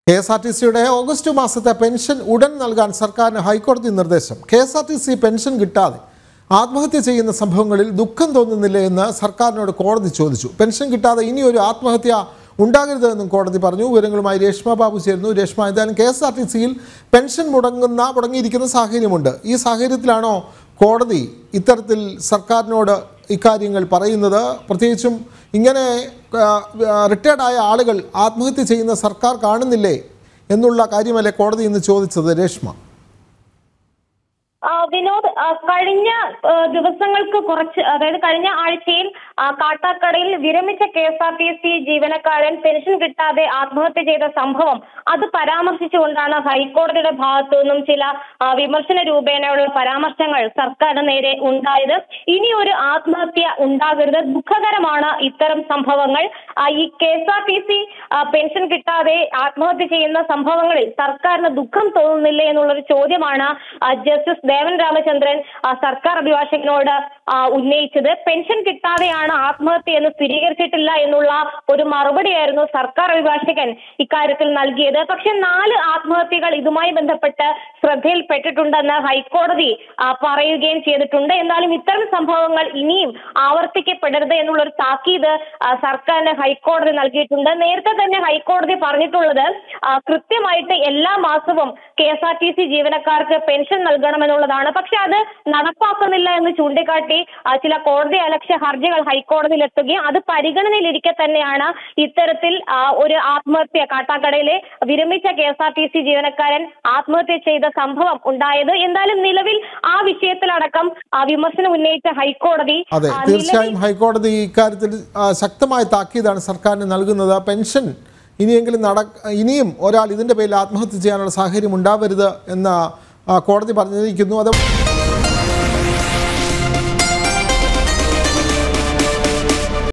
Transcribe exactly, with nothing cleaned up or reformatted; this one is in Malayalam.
കെ എസ് ആർ ടി സിയുടെ ഓഗസ്റ്റ് മാസത്തെ പെൻഷൻ ഉടൻ നൽകാൻ സർക്കാരിന് ഹൈക്കോടതി നിർദ്ദേശം. K S R T C pension കിട്ടാതെ ആത്മഹത്യ ചെയ്യുന്ന സംഭവങ്ങളിൽ ദുഃഖം തോന്നുന്നില്ലേ എന്ന് സർക്കാരിനോട് കോടതി ചോദിച്ചു. പെൻഷൻ കിട്ടാതെ ഇനിയൊരു ആത്മഹത്യ ഉണ്ടാകരുതെന്നും കോടതി പറഞ്ഞു. വിവരങ്ങളുമായി രേഷ്മ ബാബു ചേരുന്നു. രേഷ്മ, എന്തായാലും കെ എസ് ആർ ടി സിയിൽ പെൻഷൻ മുടങ്ങുന്ന മുടങ്ങിയിരിക്കുന്ന സാഹചര്യമുണ്ട്. ഈ സാഹചര്യത്തിലാണോ കോടതി ഇത്തരത്തിൽ സർക്കാരിനോട് ഇക്കാര്യങ്ങൾ പറയുന്നത്? പ്രത്യേകിച്ചും ഇങ്ങനെ റിട്ടയർഡായ ആളുകൾ ആത്മഹത്യ ചെയ്യുന്ന സർക്കാർ കാണുന്നില്ലേ എന്നുള്ള കാര്യമല്ലേ കോടതി ഇന്ന് ചോദിച്ചത്? രേഷ്മ. വിനോദ്, കഴിഞ്ഞ ദിവസങ്ങൾക്ക് കുറച്ച് അതായത് കഴിഞ്ഞ ആഴ്ചയിൽ കാട്ടാക്കടയിൽ വിരമിച്ച K S R T C ജീവനക്കാരൻ പെൻഷൻ കിട്ടാതെ ആത്മഹത്യ ചെയ്ത സംഭവം അത് പരാമർശിച്ചുകൊണ്ടാണ് ഹൈക്കോടതിയുടെ ഭാഗത്തു നിന്നും ചില വിമർശന രൂപേണയുള്ള പരാമർശങ്ങൾ സർക്കാരിന് നേരെ ഉണ്ടായത്. ഇനി ഒരു ആത്മഹത്യ ഉണ്ടാകരുത്, ദുഃഖകരമാണ് ഇത്തരം സംഭവങ്ങൾ. ഈ K S R T C pension കിട്ടാതെ ആത്മഹത്യ ചെയ്യുന്ന സംഭവങ്ങളിൽ സർക്കാരിന് ദുഃഖം തോന്നുന്നില്ലേ എന്നുള്ളൊരു ചോദ്യമാണ് ജസ്റ്റിസ് ദേവൻ രാമചന്ദ്രൻ സർക്കാർ അഭിഭാഷകനോട് ഉന്നയിച്ചത്. പെൻഷൻ കിട്ടാതെയാണ് ആത്മഹത്യ എന്ന് സ്ഥിരീകരിച്ചിട്ടില്ല എന്നുള്ള ഒരു മറുപടിയായിരുന്നു സർക്കാർ അഭിഭാഷകൻ ഇക്കാര്യത്തിൽ നൽകിയത്. പക്ഷെ നാല് ആത്മഹത്യകൾ ഇതുമായി ബന്ധപ്പെട്ട് ശ്രദ്ധയിൽപ്പെട്ടിട്ടുണ്ടെന്ന് ഹൈക്കോടതി പറയുകയും ചെയ്തിട്ടുണ്ട്. എന്നാലും ഇത്തരം സംഭവങ്ങൾ ഇനിയും ആവർത്തിക്കപ്പെടരുത് എന്നുള്ളൊരു താക്കീത് സർക്കാരിന് ഹൈക്കോടതി നൽകിയിട്ടുണ്ട്. നേരത്തെ തന്നെ ഹൈക്കോടതി പറഞ്ഞിട്ടുള്ളത് കൃത്യമായിട്ട് എല്ലാ മാസവും K S R T C ജീവനക്കാർക്ക് പെൻഷൻ നൽകണമെന്നുള്ളതാണ്. പക്ഷെ അത് നടപ്പാക്കുന്നില്ല എന്ന് ചൂണ്ടിക്കാട്ടി ചില കോടതി അലക്ഷ്യ ഹർജികൾ ഹൈക്കോടതിയിൽ എത്തുകയും അത് പരിഗണനയിലിരിക്കെ തന്നെയാണ് ഇത്തരത്തിൽ ഒരു ആത്മഹത്യ കാട്ടാക്കടയിലെ വിരമിച്ച K S R T C ജീവനക്കാരൻ ആത്മഹത്യ ചെയ്ത സംഭവം ഉണ്ടായത്. എന്തായാലും നിലവിൽ ആ വിഷയത്തിലടക്കം വിമർശനം ഉന്നയിച്ച ഹൈക്കോടതി അതെ തീർച്ചയായും ഹൈക്കോടതി ഇക്കാര്യത്തിൽ ശക്തമായ താക്കീതാണ് സർക്കാരിന് നൽകുന്നത്. പെൻഷൻ ഇനിയെങ്കിലും നട ഇനിയും ഒരാൾ ഇതിന്റെ പേരിൽ ആത്മഹത്യ ചെയ്യാനുള്ള സാഹചര്യം ഉണ്ടാവരുത് എന്ന് കോടതി പറഞ്ഞിരിക്കുന്നു. അത്